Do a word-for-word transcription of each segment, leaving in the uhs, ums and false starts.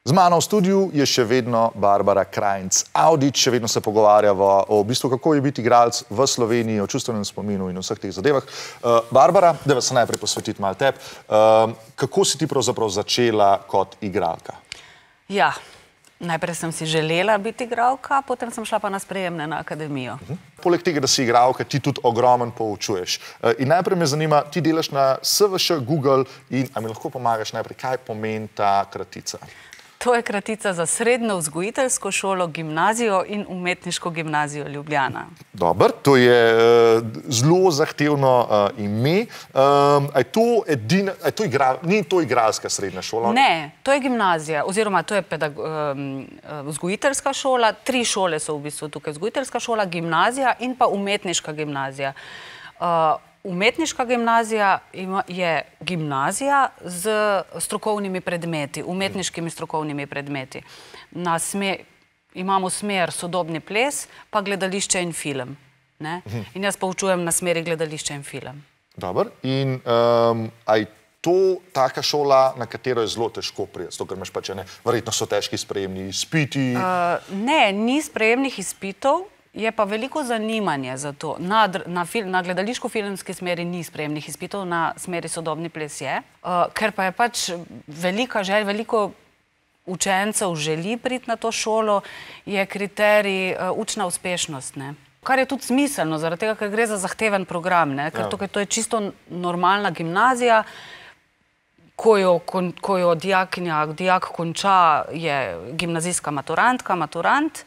Z mano v studiu je še vedno Barbara Krajnc-Audič, še vedno se pogovarjava o bistvu, kako je biti igralec v Sloveniji, o čustvenem spominu in vseh teh zadevah. Barbara, da vas najprej posvetiti malo tebi, kako si ti pravzaprav začela kot igralka? Ja, najprej sem si želela biti igralka, potem sem šla pa na sprejemne na akademijo. Poleg tega, da si igralka, ti tudi ogromen poučuješ. In najprej me zanima, ti delaš na S V Š Google in a mi lahko pomagaš najprej, kaj pomeni ta kratica? To je kratica za Srednjo vzgojiteljsko šolo, gimnazijo in Umetniško gimnazijo Ljubljana. Dobro, to je zelo zahtevno ime. A je to edina, a je to igra, ni to igralska srednja šola? Ne, to je gimnazija, oziroma to je vzgojiteljska šola. Tri šole so v bistvu tukaj. Vzgojiteljska šola, gimnazija in pa Umetniška gimnazija. Umetniška gimnazija je gimnazija z strokovnimi predmeti, umetniškimi strokovnimi predmeti. Imamo smer sodobni ples, pa gledališče in film. In jaz poučujem na smeri gledališče in film. Dobro. In a je to taka šola, na katero je zelo težko priti? Zato, ker imaš pač ene, verjetno so težki sprejemni izpiti? Ne, ni sprejemnih izpitov. Je pa veliko zanimanje za to. Na gledališko-filmski smeri ni sprejemnih izpitov, na smeri sodobni ples je. Ker pa je pač velika želja, veliko učencev želi priti na to šolo, je kriterij učna uspešnost. Kar je tudi smiselno, zaradi tega, ker gre za zahteven program. Ker tukaj to je čisto normalna gimnazija, ko jo dijakinja, dijak konča, je gimnazijska maturantka, maturant.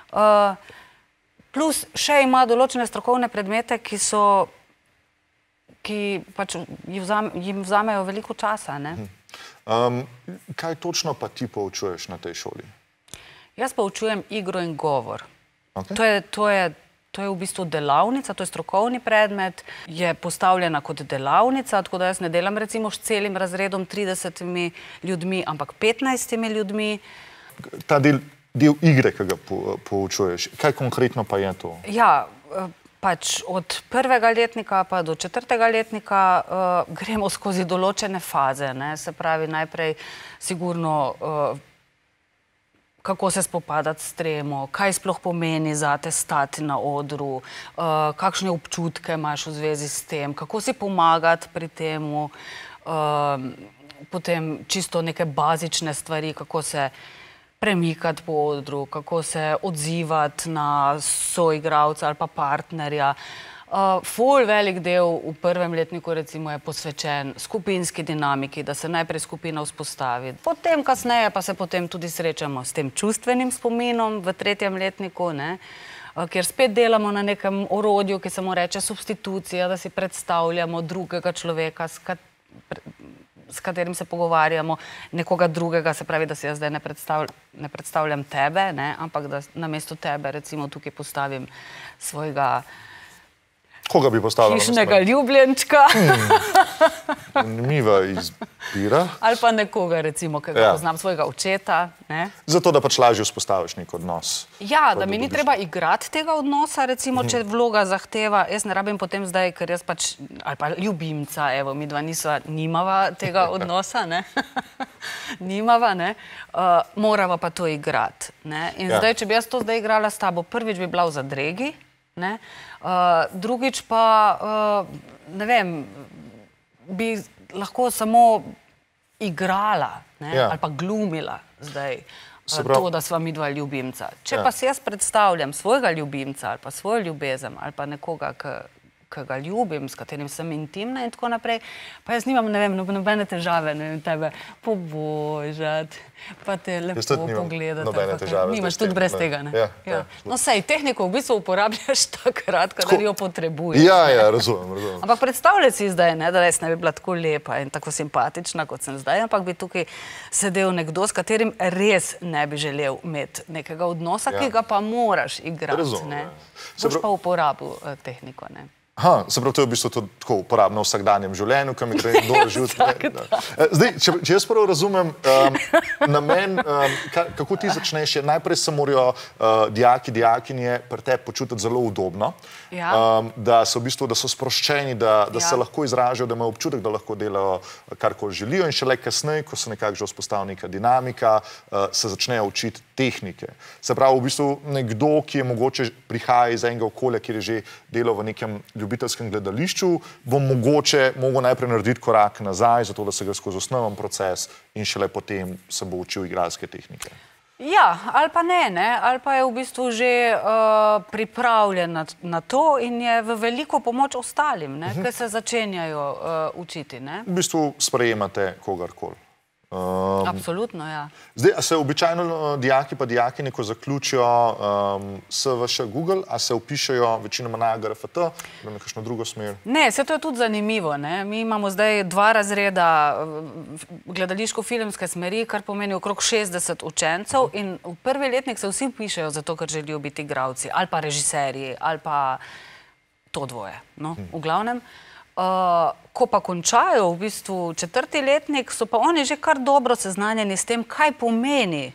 Plus še ima določene strokovne predmete, ki so, ki pač jim vzamejo veliko časa. Kaj točno pa ti poučuješ na tej šoli? Jaz poučujem igro in govor. To je v bistvu delavnica, to je strokovni predmet, je postavljena kot delavnica, tako da jaz ne delam recimo s celim razredom tridesetimi ljudmi, ampak petnajstimi ljudmi. Ta del del igre, ki ga poučuješ. Kaj konkretno pa je to? Ja, pač od prvega letnika pa do četrtega letnika gremo skozi določene faze. Se pravi, najprej sigurno kako se spopadati s tremo, kaj sploh pomeni zate stati na odru, kakšne občutke imaš v zvezi s tem, kako si pomagati pri temu, potem čisto neke bazične stvari, kako se premikati po odru, kako se odzivati na soigralca ali pa partnerja. Ful velik del v prvem letniku recimo je posvečen skupinski dinamiki, da se najprej skupina vzpostavi. Potem kasneje pa se potem tudi srečamo s tem čustvenim spominom v tretjem letniku, kjer spet delamo na nekem orodju, ki se mu reče substitucija, da si predstavljamo drugega človeka, s katerim se pogovarjamo, nekoga drugega, se pravi, da si jaz zdaj ne predstavljam tebe, ampak da namesto tebe recimo tukaj postavim svojega Koga bi postavila? Hišnega ljubljenčka. Zanimiva izbira. Ali pa nekoga recimo, ki ga poznam, svojega očeta. Zato, da pač lažje vzpostaviš nek odnos. Ja, da mi ni treba igrati tega odnosa, recimo, če vloga zahteva. Jaz ne rabim potem zdaj, ker jaz pač, ali pa ljubimca, evo, mi dva nimava tega odnosa, ne. Nimava, ne. Morava pa to igrati. In zdaj, če bi jaz to zdaj igrala s tabo, prvič bi bila v zadregi, drugič pa, ne vem, bi lahko samo igrala ali pa glumila zdaj to, da sva mi dva ljubimca. Če pa si jaz predstavljam svojega ljubimca ali pa svojo ljubezen ali pa nekoga, ki ga ljubim, s katerim sem intimna in tako naprej, pa jaz nimam, ne vem, nobene težave, ne vem, tebe pobožati, pa te lepo pogledati. Nobene težave. Nimaš tudi brez tega, ne? No, sej, tehniko v bistvu uporabljaš takrat, kadar jo potrebuješ. Ja, ja, razumem, razumem. Ampak predstavljaj si zdaj, da res ne bi bila tako lepa in tako simpatična, kot sem zdaj, ampak bi tukaj sedel nekdo, s katerim res ne bi želel imeti nekega odnosa, ki ga pa moraš igrati, ne? Boš pa uporabil tehniko, ne? Aha, se pravi, to je v bistvu tako uporabno v vsakdanjem življenju, kam je gre dol življenje. Zdaj, če, če jaz prvo razumem, um, namen, um, ka, kako ti začneš, je najprej se morajo uh, dijaki, dijakinje pri tebi počutiti zelo udobno, ja. um, da so v bistvu, da so sproščeni, da, da ja. se lahko izražajo, da imajo občutek, da lahko delajo karkoli želijo in šele kasneje, ko se nekako že vzpostavi neka dinamika, uh, se začnejo učiti tehnike. Se pravi, v bistvu nekdo, ki je mogoče prihaja iz enega okolja, kjer je že delal v nekem ljubiteljskem gledališču, bo mogoče mogel najprej narediti korak nazaj, zato da se gre skozi osnoven proces in šele potem se bo učil igralske tehnike. Ja, ali pa ne, ne, ali pa je v bistvu že uh, pripravljen na, na to in je v veliko pomoč ostalim, ne, uh -huh. ki se začenjajo uh, učiti. Ne. V bistvu sprejemate kogarkoli. Um, Absolutno, ja. Zdaj, a se običajno dijaki pa dijakinje, ko zaključijo um, S V Š Google, a se upišejo večinoma na G R F T, na nekakšno drugo smer? Ne, se to je tudi zanimivo, ne. Mi imamo zdaj dva razreda gledališko-filmske smeri, kar pomeni okrog šestdeset učencev in v prvi letnik se vsi upišejo zato, ker želijo biti igralci ali pa režiserji ali pa to dvoje, no, v glavnem. Uh, ko pa končajo v bistvu četrti letnik, so pa oni že kar dobro seznanjeni s tem, kaj pomeni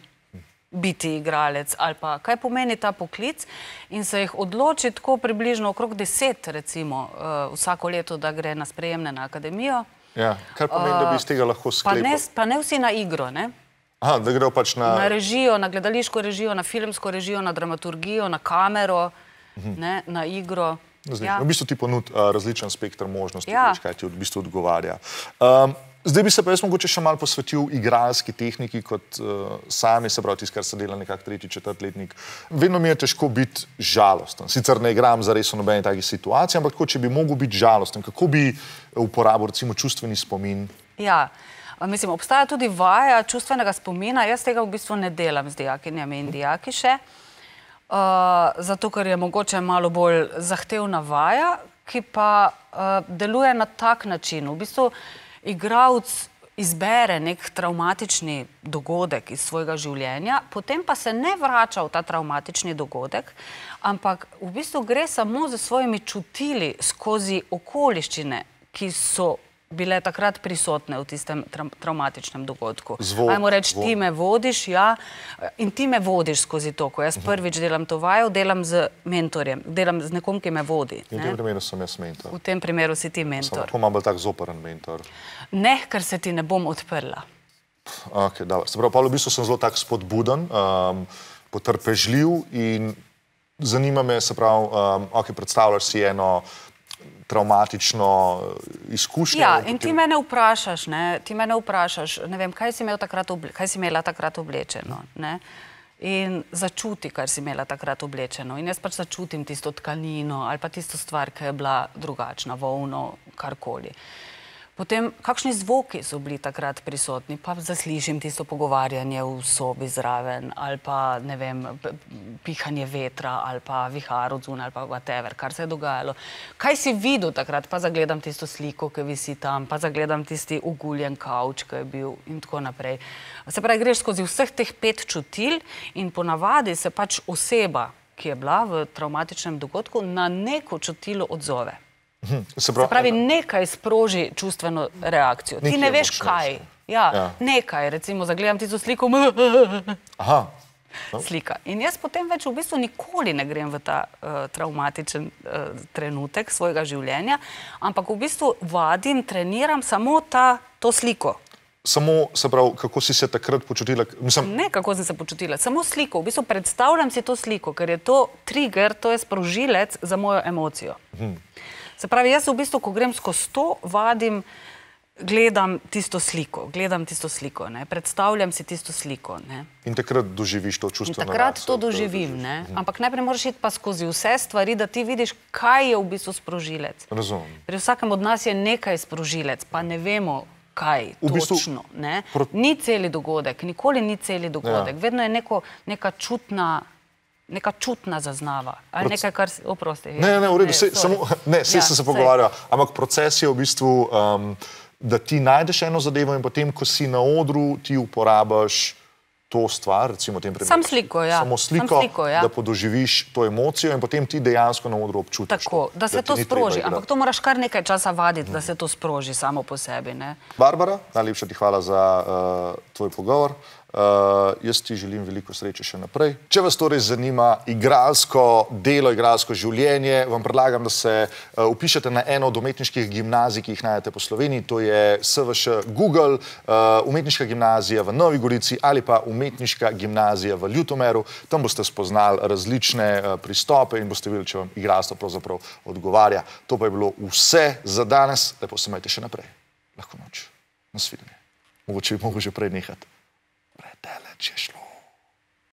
biti igralec ali pa kaj pomeni ta poklic in se jih odloči tako približno okrog deset, recimo, uh, vsako leto, da gre na sprejemne na akademijo. Ja, kar pomeni, da bi iz tega lahko sklepali. Pa ne, pa ne vsi na igro, ne? Aha, da grejo pač na... Na režijo, na gledališko režijo, na filmsko režijo, na dramaturgijo, na kamero, uh-huh. ne, na igro. Zdaj, ja. V bistvu ti ponudi uh, različen spektr možnosti, ja. kaj ti v bistvu odgovarja. Um, zdaj bi se pa jaz mogoče še malo posvetil igralski tehniki, kot uh, sami, se pravi, tisti, kar se dela nekak tretji, četrtletnik. Vedno mi je težko biti žalosten. Sicer ne igram zares v nobeni taki situaciji, ampak tako, če bi mogel biti žalosten, kako bi uporabil recimo čustveni spomin? Ja, mislim, obstaja tudi vaja čustvenega spomina. Jaz tega v bistvu ne delam z dijakinjami in dijaki še. Uh, zato, ker je mogoče malo bolj zahtevna vaja, ki pa uh, deluje na tak način. V bistvu igralec izbere nek travmatični dogodek iz svojega življenja, potem pa se ne vrača v ta travmatični dogodek, ampak v bistvu gre samo za svojimi čutili skozi okoliščine, ki so bile takrat prisotne v tistem tra traumatičnem dogodku. Zvok, Ajmo reči, zvok. ti me vodiš, ja, in ti me vodiš skozi to. Ko jaz prvič delam to vajo, delam z mentorjem, delam z nekom, ki me vodi. In v tem primeru sem jaz mentor. V tem primeru si ti Sem mentor. lahko malo bolj tak zoperen mentor. Ne, ker se ti ne bom odprla. Ok, dobro. Se pravi, pa v bistvu sem zelo tak spodbuden, um, potrpežljiv in zanima me, se pravi, um, ok, predstavljaš si eno traumatično izkušnjo. Ja, in ti mene vprašaš, ne, ti mene vprašaš, ne vem, kaj si imel takrat, kaj si imela takrat oblečeno, ne, in začuti, kar si imela takrat oblečeno. In jaz pač začutim tisto tkanino ali pa tisto stvar, ki je bila drugačna, volno, karkoli. Potem, kakšni zvoki so bili takrat prisotni, pa zaslišim tisto pogovarjanje v sobi zraven, ali pa, ne vem, pihanje vetra, ali pa vihar od zunaj, ali pa whatever, kar se je dogajalo. Kaj si videl takrat, pa zagledam tisto sliko, ki visi tam, pa zagledam tisti oguljen kavč, ki je bil in tako naprej. Se pravi, greš skozi vseh teh pet čutil in ponavadi se pač oseba, ki je bila v travmatičnem dogodku, na neko čutilo odzove. Se pravi, se pravi, nekaj sproži čustveno reakcijo. Ti ne veš kaj. Ja, ja. Nekaj, recimo, zagledam tisto sliko. Aha. Slika. In jaz potem več v bistvu nikoli ne grem v ta uh, traumatičen uh, trenutek svojega življenja, ampak v bistvu vadim, treniram samo ta, to sliko. Samo, se pravi, kako si se takrat počutila? Mislim... Ne, kako sem se počutila. Samo sliko. V bistvu predstavljam si to sliko, ker je to trigger, to je sprožilec za mojo emocijo. Hmm. Se pravi, jaz v bistvu, ko grem skozi to, vadim, gledam tisto sliko, gledam tisto sliko, ne, predstavljam si tisto sliko, ne. In takrat doživiš to čustveno reakcijo. In takrat to doživim, ne, ampak najprej moraš iti pa skozi vse stvari, da ti vidiš, kaj je v bistvu sprožilec. Razumem. Pri vsakem od nas je nekaj sprožilec, pa ne vemo, kaj točno, ne. Ni celi dogodek, nikoli ni celi dogodek, vedno je neko, neka čutna neka čutna zaznava, ali nekaj, kar si, oprosti. Ne, ne, v redu, samo, ne, vse sem se pogovarjal, ampak proces je v bistvu, da ti najdeš eno zadevo in potem, ko si na odru, ti uporabaš to stvar, recimo v tem primeru. Sam sliko, ja. Samo sliko, Sam sliko, ja. da podoživiš to emocijo in potem ti dejansko na odru občutiš. Tako, da se to sproži, ampak to moraš kar nekaj časa vaditi, da se to sproži samo po sebi, ne. Barbara, najlepša ti hvala za uh, tvoj pogovor. Uh, jaz ti želim veliko sreče še naprej. Če vas torej zanima igralsko delo, igralsko življenje, vam predlagam, da se uh, upišete na eno od umetniških gimnazij, ki jih najdete po Sloveniji. To je S V Š Google, uh, umetniška gimnazija v Novi Gorici ali pa umetniška gimnazija v Ljutomeru. Tam boste spoznali različne uh, pristope in boste videli, če vam igralstvo pravzaprav odgovarja. To pa je bilo vse za danes. Lepo se majte še naprej. Lahko noč. Nasvidenje. Mogoče bi mogel že prej nehati. Predaleč je šlo.